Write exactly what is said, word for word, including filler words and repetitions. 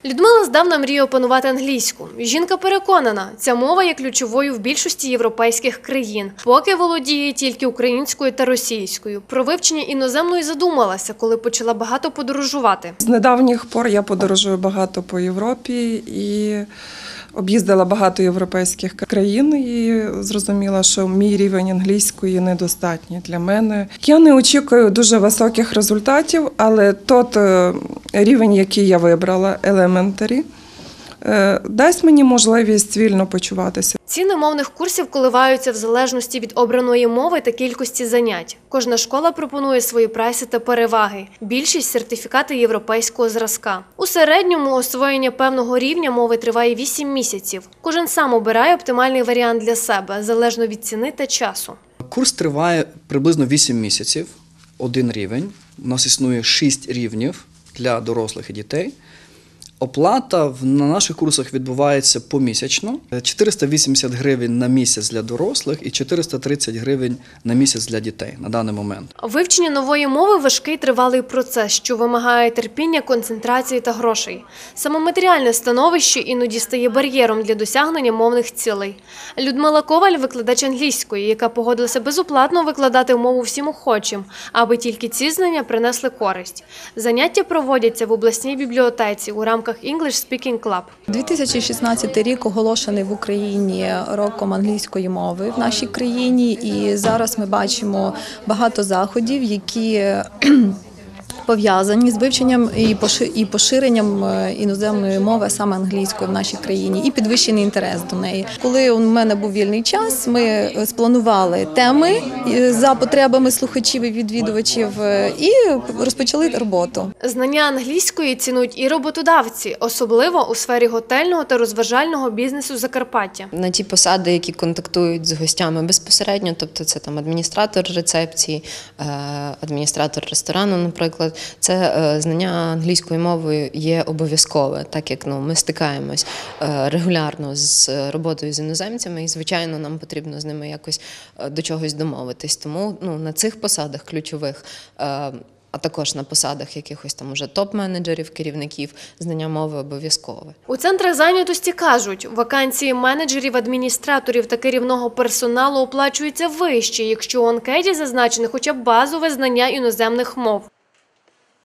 Людмила здавна мріє опанувати англійську. Жінка переконана, ця мова є ключовою в більшості європейських країн. Поки володіє тільки українською та російською. Про вивчення іноземної задумалася, коли почала багато подорожувати. З недавніх пор я подорожую багато по Європі і об'їздила багато європейських країн і зрозуміла, що мій рівень англійської недостатній для мене. Я не очікую дуже високих результатів, але тот рівень, який я вибрала, елементарі, дасть мені можливість вільно почуватися. Ціни мовних курсів коливаються в залежності від обраної мови та кількості занять. Кожна школа пропонує свої прайси та переваги. Більшість – сертифікати європейського зразка. У середньому освоєння певного рівня мови триває вісім місяців. Кожен сам обирає оптимальний варіант для себе, залежно від ціни та часу. Курс триває приблизно вісім місяців, один рівень. У нас існує шість рівнів для дорослих і дітей. Оплата на наших курсах відбувається помісячно. чотириста вісімдесят гривень на місяць для дорослих і чотириста тридцять гривень на місяць для дітей на даний момент. Вивчення нової мови – важкий тривалий процес, що вимагає терпіння, концентрації та грошей. Саме матеріальне становище іноді стає бар'єром для досягнення мовних цілей. Людмила Коваль – викладач англійської, яка погодилася безоплатно викладати мову всім охочим, аби тільки ці знання принесли користь. Заняття проводяться в обласній бібліотеці у рамках English Speaking Club. дві тисячі шістнадцятий рік оголошений в Україні роком англійської мови в нашій країні, і зараз ми бачимо багато заходів, які пов'язані з вивченням і поширенням іноземної мови, саме англійської, в нашій країні, і підвищений інтерес до неї. Коли у мене був вільний час, ми спланували теми за потребами слухачів і відвідувачів і розпочали роботу. Знання англійської цінують і роботодавці, особливо у сфері готельного та розважального бізнесу Закарпаття. На ті посади, які контактують з гостями безпосередньо, тобто це там адміністратор рецепції, адміністратор ресторану, наприклад, це знання англійської мови є обов'язкове, так як ну, ми стикаємось регулярно з роботою з іноземцями і, звичайно, нам потрібно з ними якось до чогось домовитись. Тому ну, на цих посадах ключових, а також на посадах якихось там уже топ-менеджерів, керівників, знання мови обов'язкове. У центрах зайнятості кажуть, вакансії менеджерів, адміністраторів та керівного персоналу оплачуються вище, якщо у анкеті зазначене хоча б базове знання іноземних мов.